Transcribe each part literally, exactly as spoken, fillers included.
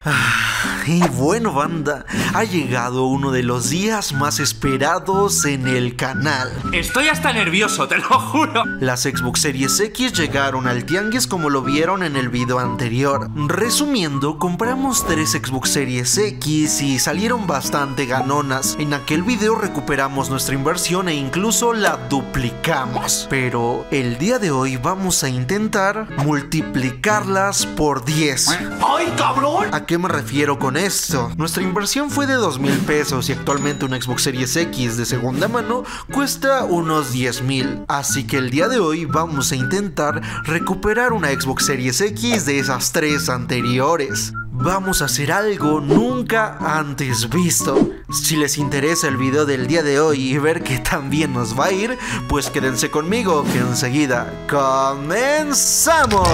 Y bueno, banda, ha llegado uno de los días más esperados en el canal. Estoy hasta nervioso, te lo juro. Las Xbox Series X llegaron al tianguis como lo vieron en el video anterior. Resumiendo, compramos tres Xbox Series X y salieron bastante ganonas. En aquel video recuperamos nuestra inversión e incluso la duplicamos. Pero el día de hoy vamos a intentar multiplicarlas por diez. ¡Ay, cabrón! ¿A qué me refiero con esto? Nuestra inversión fue de dos mil pesos y actualmente una Xbox Series X de segunda mano cuesta unos diez mil. Así que el día de hoy vamos a intentar recuperar una Xbox Series X de esas tres anteriores. Vamos a hacer algo nunca antes visto. Si les interesa el video del día de hoy y ver que también nos va a ir, pues quédense conmigo que enseguida comenzamos.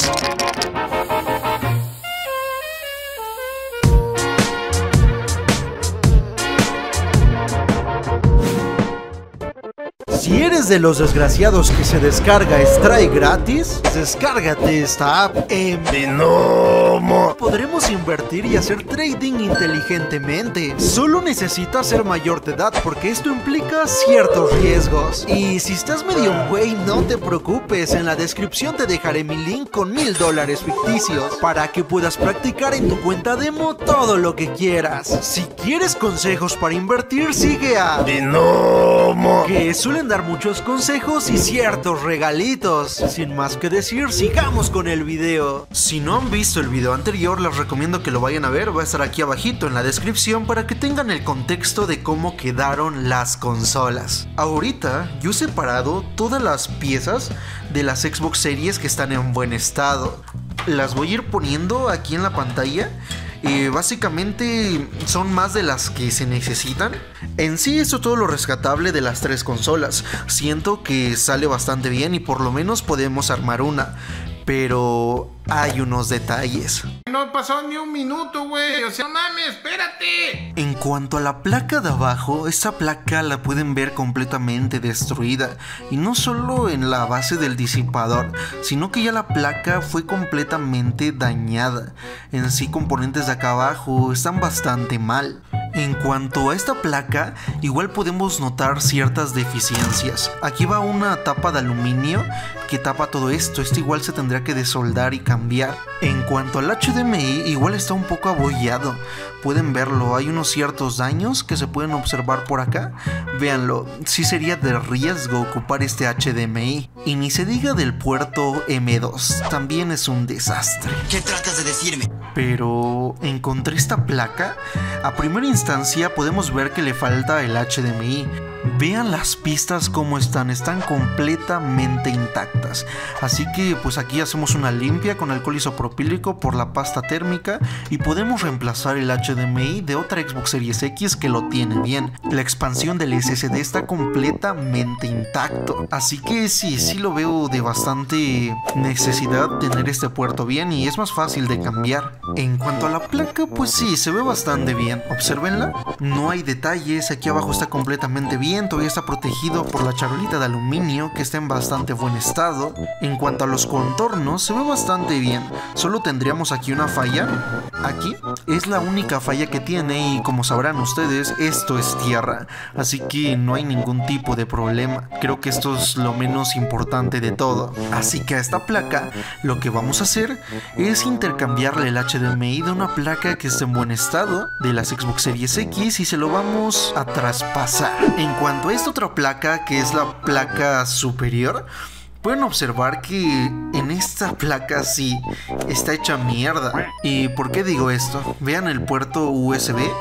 Si eres de los desgraciados que se descarga Strike gratis, descárgate esta app en Binomo. Podremos invertir y hacer trading inteligentemente. Solo necesitas ser mayor de edad porque esto implica ciertos riesgos. Y si estás medio güey, no te preocupes. En la descripción te dejaré mi link con mil dólares ficticios para que puedas practicar en tu cuenta demo todo lo que quieras. Si quieres consejos para invertir, sigue a Binomo, que suelen dar muchos consejos y ciertos regalitos. Sin más que decir, sigamos con el video. Si no han visto el video anterior, les recomiendo que lo vayan a ver. Va a estar aquí abajito en la descripción para que tengan el contexto de cómo quedaron las consolas. Ahorita yo he separado todas las piezas de las Xbox Series que están en buen estado. Las voy a ir poniendo aquí en la pantalla. Eh, básicamente son más de las que se necesitan. En sí, esto es todo lo rescatable de las tres consolas. Siento que sale bastante bien y por lo menos podemos armar una. Pero hay unos detalles. No pasó ni un minuto, güey. O sea, no mames, espérate. En cuanto a la placa de abajo, esta placa la pueden ver completamente destruida. Y no solo en la base del disipador, sino que ya la placa fue completamente dañada. En sí, componentes de acá abajo están bastante mal. En cuanto a esta placa, igual podemos notar ciertas deficiencias. Aquí va una tapa de aluminio que tapa todo esto. Esto igual se tendrá que desoldar y cambiar. En cuanto al H D M I, igual está un poco abollado. Pueden verlo, hay unos ciertos daños que se pueden observar por acá. Véanlo, sí sería de riesgo ocupar este H D M I. Y ni se diga del puerto M dos, también es un desastre. ¿Qué tratas de decirme? Pero encontré esta placa. A primera instancia podemos ver que le falta el H D M I. Vean las pistas como están, están completamente intactas. Así que pues aquí hacemos una limpia con alcohol isopropílico por la pasta térmica y podemos reemplazar el H D M I de otra Xbox Series X que lo tiene bien. La expansión del S S D está completamente intacto. Así que sí, sí lo veo de bastante necesidad tener este puerto bien y es más fácil de cambiar. En cuanto a la placa, pues sí, se ve bastante bien. Obsérvenla, no hay detalles, aquí abajo está completamente bien. Todavía está protegido por la charolita de aluminio que está en bastante buen estado. En cuanto a los contornos, se ve bastante bien. Solo tendríamos aquí una falla. Aquí es la única falla que tiene y como sabrán ustedes, esto es tierra. Así que no hay ningún tipo de problema. Creo que esto es lo menos importante de todo. Así que a esta placa lo que vamos a hacer es intercambiarle el H D M I de una placa que esté en buen estado de las Xbox Series X y se lo vamos a traspasar. En cuanto a esta otra placa, que es la placa superior, pueden observar que en esta placa sí está hecha mierda. ¿Y por qué digo esto? Vean el puerto U S B.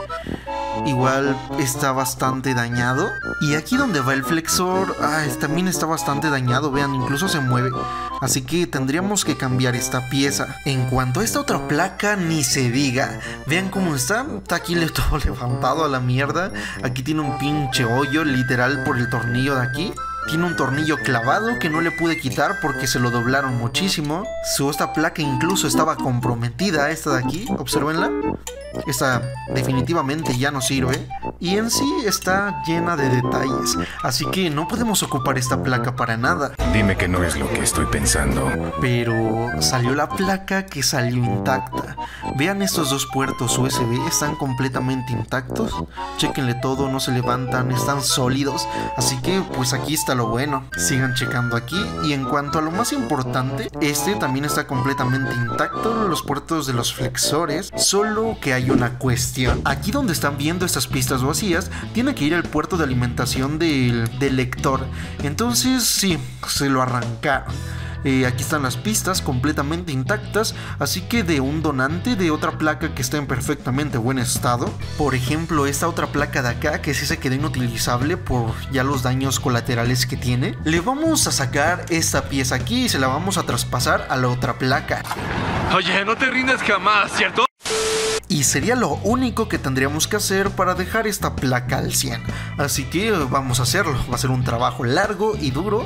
Igual está bastante dañado. Y aquí donde va el flexor, ah, también está bastante dañado. Vean, incluso se mueve. Así que tendríamos que cambiar esta pieza. En cuanto a esta otra placa, ni se diga. Vean cómo está. Está aquí todo levantado a la mierda. Aquí tiene un pinche hoyo, literal, por el tornillo de aquí. Tiene un tornillo clavado que no le pude quitar porque se lo doblaron muchísimo. Su esta placa incluso estaba comprometida, esta de aquí, obsérvenla. Esta definitivamente ya no sirve. Y en sí está llena de detalles. Así que no podemos ocupar esta placa para nada. Dime que no es lo que estoy pensando. Pero salió la placa que salió intacta. Vean estos dos puertos U S B, están completamente intactos. Chéquenle todo, no se levantan, están sólidos. Así que pues aquí está lo bueno. Sigan checando aquí. Y en cuanto a lo más importante, este también está completamente intacto, los puertos de los flexores. Solo que hay una cuestión. Aquí donde están viendo estas pistas vacías, tiene que ir el puerto de alimentación del, del lector. Entonces sí, se lo arrancaron. Eh, aquí están las pistas completamente intactas, así que de un donante de otra placa que está en perfectamente buen estado, por ejemplo esta otra placa de acá que sí se quedó inutilizable por ya los daños colaterales que tiene, le vamos a sacar esta pieza aquí y se la vamos a traspasar a la otra placa. Oye, no te rindes jamás, ¿cierto? Y sería lo único que tendríamos que hacer para dejar esta placa al cien. Así que vamos a hacerlo, va a ser un trabajo largo y duro.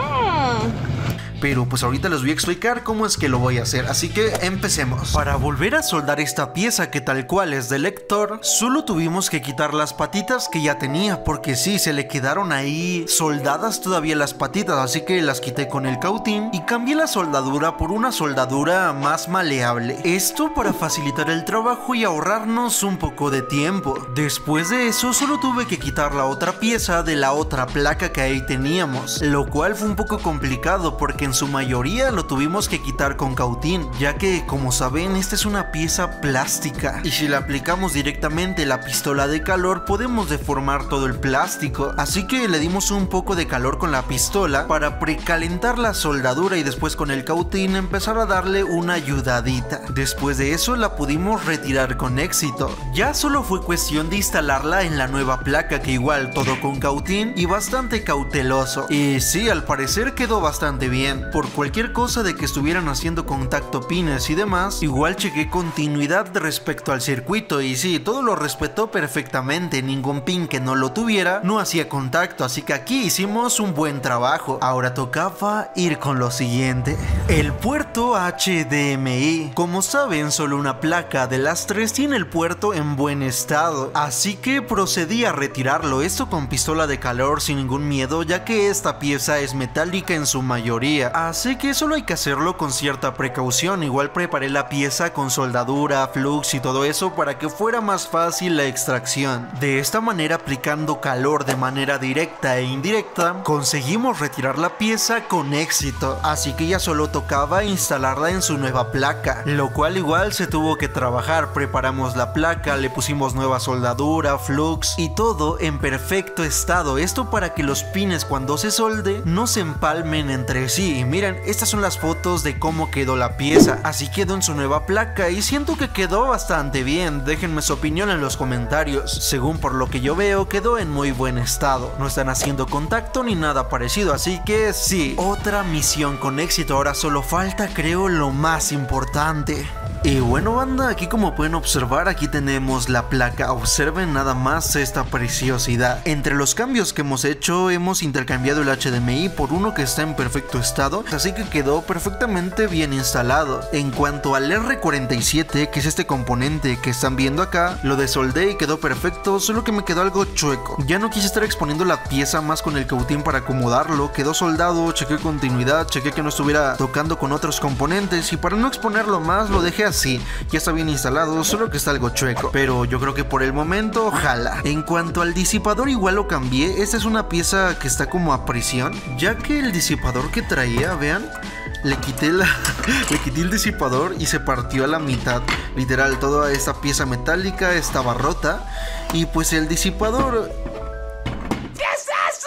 Mm. Pero pues ahorita les voy a explicar cómo es que lo voy a hacer, así que empecemos. Para volver a soldar esta pieza que tal cual es del lector, solo tuvimos que quitar las patitas que ya tenía, porque sí, se le quedaron ahí soldadas todavía las patitas, así que las quité con el cautín y cambié la soldadura por una soldadura más maleable. Esto para facilitar el trabajo y ahorrarnos un poco de tiempo. Después de eso solo tuve que quitar la otra pieza de la otra placa que ahí teníamos, lo cual fue un poco complicado porque en su mayoría lo tuvimos que quitar con cautín, ya que como saben esta es una pieza plástica y si le aplicamos directamente la pistola de calor podemos deformar todo el plástico, así que le dimos un poco de calor con la pistola para precalentar la soldadura y después con el cautín empezar a darle una ayudadita. Después de eso la pudimos retirar con éxito, ya solo fue cuestión de instalarla en la nueva placa, que igual todo con cautín y bastante cauteloso, y sí, al parecer quedó bastante bien. Por cualquier cosa de que estuvieran haciendo contacto pines y demás, igual chequé continuidad respecto al circuito y sí, todo lo respetó perfectamente, ningún pin que no lo tuviera no hacía contacto, así que aquí hicimos un buen trabajo. Ahora tocaba ir con lo siguiente, el puerto H D M I. Como saben, solo una placa de las tres tiene el puerto en buen estado, así que procedí a retirarlo, esto con pistola de calor sin ningún miedo, ya que esta pieza es metálica en su mayoría, así que solo hay que hacerlo con cierta precaución. Igual preparé la pieza con soldadura, flux y todo eso para que fuera más fácil la extracción. De esta manera, aplicando calor de manera directa e indirecta, conseguimos retirar la pieza con éxito, así que ya solo tocaba instalarla en su nueva placa, lo cual igual se tuvo que trabajar. Preparamos la placa, le pusimos nueva soldadura, flux y todo en perfecto estado, esto para que los pines cuando se solde no se empalmen entre sí. Y miren, estas son las fotos de cómo quedó la pieza, así quedó en su nueva placa y siento que quedó bastante bien. Déjenme su opinión en los comentarios. Según por lo que yo veo, quedó en muy buen estado, no están haciendo contacto ni nada parecido, así que sí, otra misión con éxito. Ahora solo falta, creo, lo más importante. Y bueno, banda, aquí como pueden observar, aquí tenemos la placa. Observen nada más esta preciosidad. Entre los cambios que hemos hecho, hemos intercambiado el H D M I por uno que está en perfecto estado, así que quedó perfectamente bien instalado. En cuanto al R cuarenta y siete, que es este componente que están viendo acá, lo desoldé y quedó perfecto, solo que me quedó algo chueco. Ya no quise estar exponiendo la pieza más con el cautín para acomodarlo, quedó soldado, chequé continuidad, chequé que no estuviera tocando con otros componentes y para no exponerlo más lo dejé así. Ya está bien instalado, solo que está algo chueco, pero yo creo que por el momento jala. En cuanto al disipador, igual lo cambié. Esta es una pieza que está como a presión, ya que el disipador que traía, vean, le quité la le quité el disipador y se partió a la mitad. Literal, toda esta pieza metálica estaba rota y pues el disipador... ¿Qué es eso?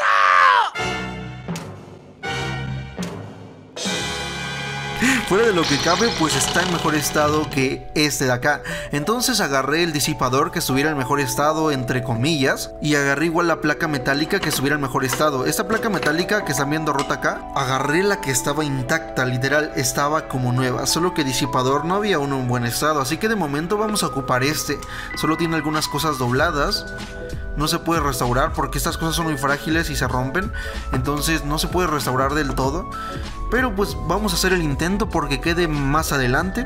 Fuera de lo que cabe, pues está en mejor estado que este de acá. Entonces agarré el disipador que estuviera en mejor estado, entre comillas, y agarré igual la placa metálica que estuviera en mejor estado. Esta placa metálica que están viendo rota acá, agarré la que estaba intacta, literal, estaba como nueva, solo que disipador no había uno en buen estado, así que de momento vamos a ocupar este. Solo tiene algunas cosas dobladas, no se puede restaurar porque estas cosas son muy frágiles y se rompen, entonces no se puede restaurar del todo, pero pues vamos a hacer el intento porque quede más adelante.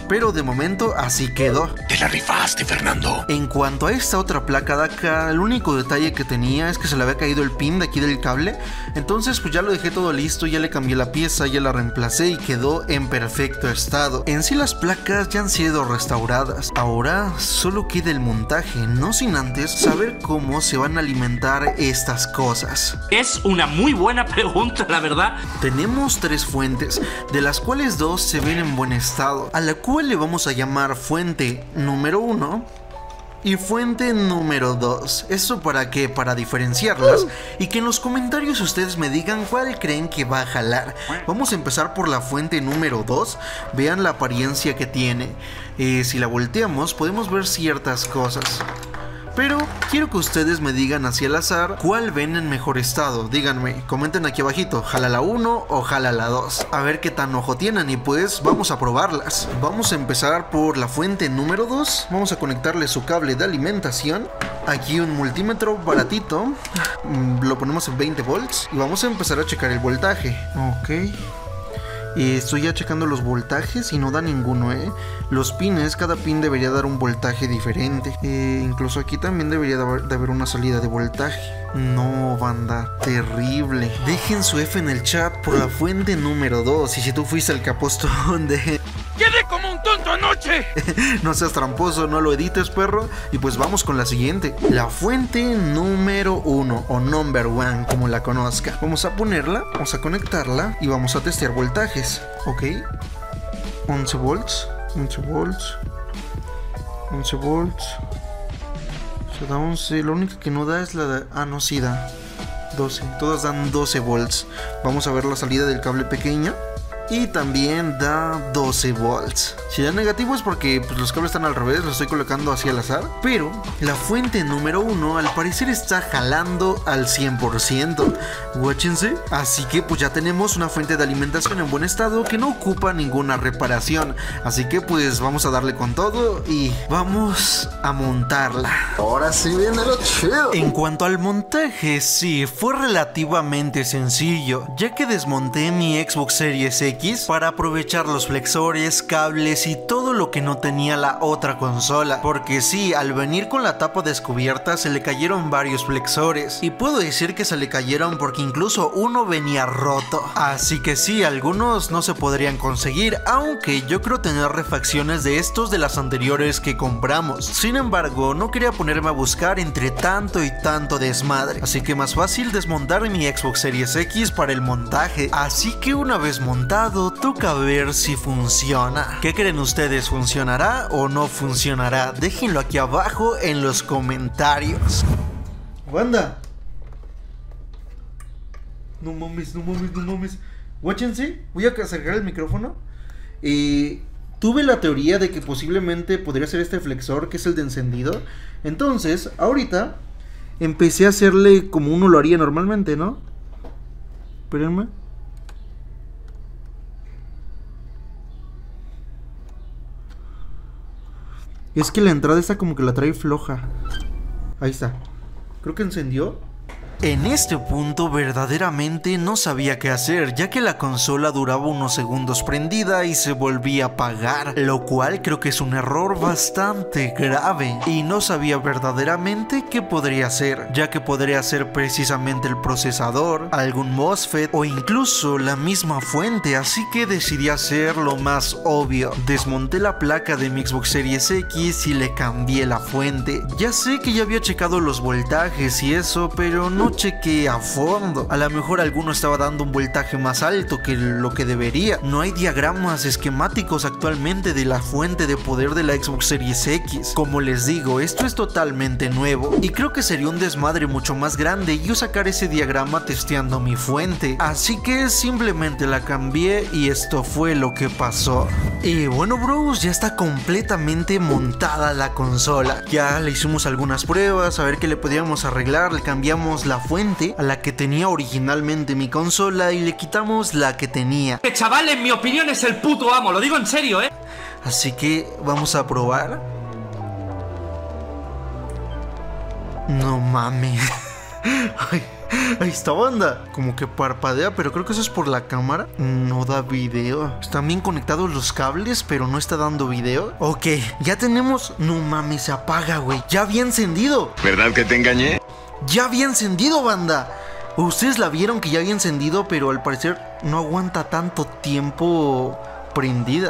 pero de momento así quedó. Te la rifaste, Fernando. En cuanto a esta otra placa de acá, el único detalle que tenía es que se le había caído el pin de aquí del cable. Entonces pues ya lo dejé todo listo, ya le cambié la pieza, ya la reemplacé y quedó en perfecto estado. En sí las placas ya han sido restauradas. Ahora solo queda el montaje, no sin antes saber cómo se van a alimentar estas cosas. Es una muy buena pregunta, la verdad. Tenemos tres fuentes, de las cuales dos se ven en buen estado, a la cual le vamos a llamar fuente número uno y fuente número dos. ¿Eso para qué? Para diferenciarlas y que en los comentarios ustedes me digan cuál creen que va a jalar. Vamos a empezar por la fuente número dos. Vean la apariencia que tiene. Eh, si la volteamos podemos ver ciertas cosas, pero quiero que ustedes me digan así al azar cuál ven en mejor estado. Díganme, comenten aquí abajito, jala la uno o jala la dos. A ver qué tan ojo tienen y pues vamos a probarlas. Vamos a empezar por la fuente número dos. Vamos a conectarle su cable de alimentación. Aquí un multímetro baratito. Lo ponemos en veinte volts y vamos a empezar a checar el voltaje. Ok. Eh, estoy ya checando los voltajes y no da ninguno, ¿eh? Los pines, cada pin debería dar un voltaje diferente. Eh, incluso aquí también debería de haber, de haber una salida de voltaje. No, banda, terrible. Dejen su F en el chat por la fuente número dos. Y si tú fuiste el que apostó de... ¡Quedé como un tonto anoche! No seas tramposo, no lo edites, perro. Y pues vamos con la siguiente. La fuente número uno o number one, como la conozca. Vamos a ponerla, vamos a conectarla y vamos a testear voltajes. Ok. once volts, once volts, once volts. Se da once. Lo único que no da es la de... Ah, no, sí da doce. Todas dan doce volts. Vamos a ver la salida del cable pequeño. Y también da doce volts. Si da negativo es porque pues, los cables están al revés, los estoy colocando así al azar. Pero la fuente número uno al parecer está jalando al cien por ciento. Guáchense. Así que pues ya tenemos una fuente de alimentación en buen estado que no ocupa ninguna reparación. Así que pues vamos a darle con todo y vamos a montarla. Ahora sí viene lo chido. En cuanto al montaje, sí, fue relativamente sencillo, ya que desmonté mi Xbox Series X para aprovechar los flexores, cables y todo lo que no tenía la otra consola. Porque sí, al venir con la tapa descubierta se le cayeron varios flexores. Y puedo decir que se le cayeron porque incluso uno venía roto. Así que sí, algunos no se podrían conseguir, aunque yo creo tener refacciones de estos de las anteriores que compramos. Sin embargo, no quería ponerme a buscar entre tanto y tanto desmadre. Así que más fácil desmontar mi Xbox Series X para el montaje. Así que una vez montado, toca ver si funciona. ¿Qué creen ustedes? ¿Funcionará o no funcionará? Déjenlo aquí abajo en los comentarios. Banda. No mames, no mames, no mames. Guáchense, voy a acercar el micrófono. Eh, tuve la teoría de que posiblemente podría ser este flexor, que es el de encendido. Entonces, ahorita empecé a hacerle como uno lo haría normalmente, ¿no? Espérenme. Es que la entrada está como que la trae floja. Ahí está. Creo que encendió. En este punto verdaderamente no sabía qué hacer, ya que la consola duraba unos segundos prendida y se volvía a apagar, lo cual creo que es un error bastante grave, y no sabía verdaderamente qué podría ser, ya que podría ser precisamente el procesador, algún MOSFET o incluso la misma fuente, así que decidí hacer lo más obvio. Desmonté la placa de mi Xbox Series X y le cambié la fuente. Ya sé que ya había checado los voltajes y eso, pero no chequé a fondo. A lo mejor alguno estaba dando un voltaje más alto que lo que debería. No hay diagramas esquemáticos actualmente de la fuente de poder de la Xbox Series X. Como les digo, esto es totalmente nuevo y creo que sería un desmadre mucho más grande yo sacar ese diagrama testeando mi fuente. Así que simplemente la cambié y esto fue lo que pasó. Y bueno, bros, ya está completamente montada la consola. Ya le hicimos algunas pruebas a ver qué le podíamos arreglar. Le cambiamos la fuente a la que tenía originalmente mi consola y le quitamos la que tenía. Este chaval, en mi opinión, es el puto amo, lo digo en serio, ¿eh? Así que vamos a probar. No mames. Ay. Ahí está, banda. Como que parpadea, pero creo que eso es por la cámara. No da video. Están bien conectados los cables, pero no está dando video. Ok, ya tenemos... No mames, se apaga, güey. Ya había encendido. ¿Verdad que te engañé? Ya había encendido, banda. Ustedes la vieron que ya había encendido, pero al parecer no aguanta tanto tiempo prendida.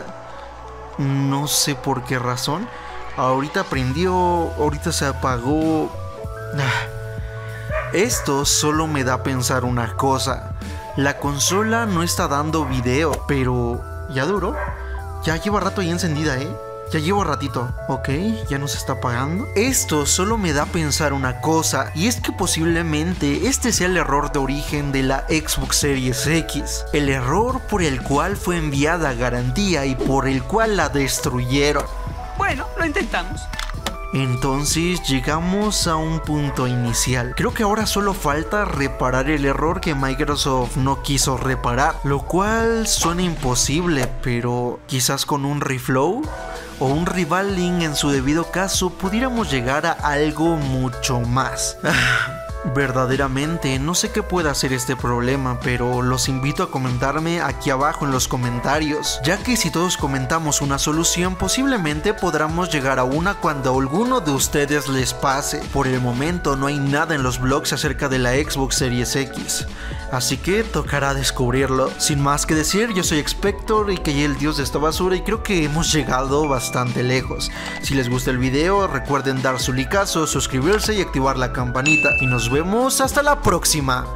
No sé por qué razón. Ahorita prendió, ahorita se apagó. Ah. Esto solo me da a pensar una cosa. La consola no está dando video, pero ya duró. Ya lleva rato ya encendida, ¿eh? Ya llevo ratito. Ok, ya no se está apagando. Esto solo me da a pensar una cosa, y es que posiblemente este sea el error de origen de la Xbox Series X. El error por el cual fue enviada a garantía y por el cual la destruyeron. Bueno, lo intentamos. Entonces llegamos a un punto inicial. Creo que ahora solo falta reparar el error que Microsoft no quiso reparar, lo cual suena imposible, pero quizás con un reflow o un revaling en su debido caso pudiéramos llegar a algo mucho más. Verdaderamente no sé qué puede hacer este problema, pero los invito a comentarme aquí abajo en los comentarios, ya que si todos comentamos una solución, posiblemente podamos llegar a una cuando a alguno de ustedes les pase. Por el momento no hay nada en los blogs acerca de la Xbox Series X, así que tocará descubrirlo. Sin más que decir, yo soy Expector y que el dios de esta basura, y creo que hemos llegado bastante lejos. Si les gusta el video, recuerden dar su likeazo, suscribirse y activar la campanita, y nos vemos hasta la próxima.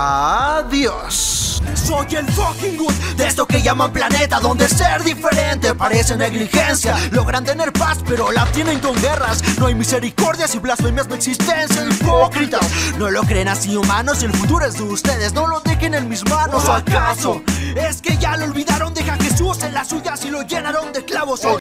Adiós. Soy el fucking good de esto que llaman planeta, donde ser diferente parece negligencia. Logran tener paz pero la tienen con guerras. No hay misericordias y blasfemias no existencia. Hipócritas, no lo creen así humanos. El futuro es de ustedes, no lo dejen en mis manos. ¿O acaso es que ya lo olvidaron? Deja a Jesús en las suyas y lo llenaron de clavos.